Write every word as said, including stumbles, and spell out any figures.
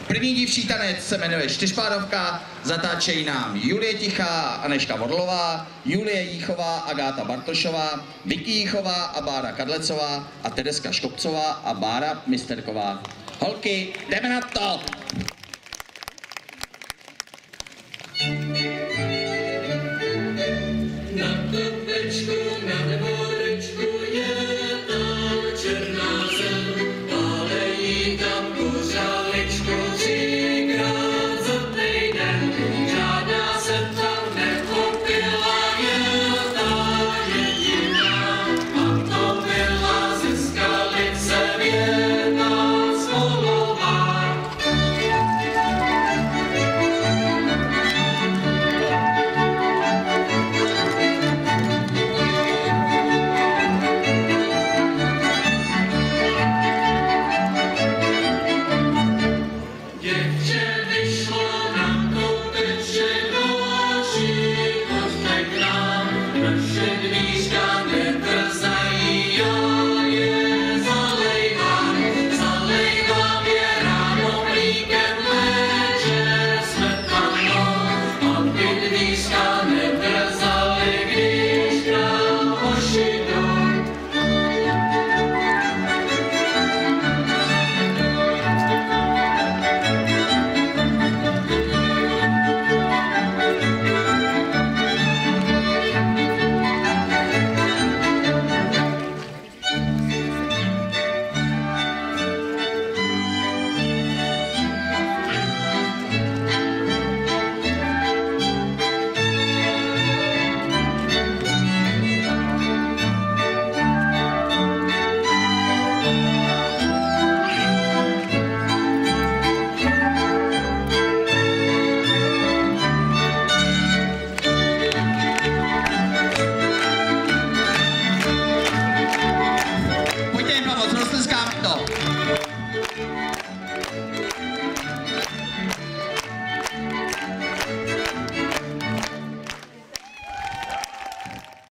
První dívčí tanec se jmenuje čtyřpádovka, zatáčejí nám Julie Tichá, Anežka Vodlová, Julie Jíchová, Agáta Bartošová, Vicky Jíchová a Bára Kadlecová a Tereska Škopcová a Bára Misterková. Holky, jdeme na to!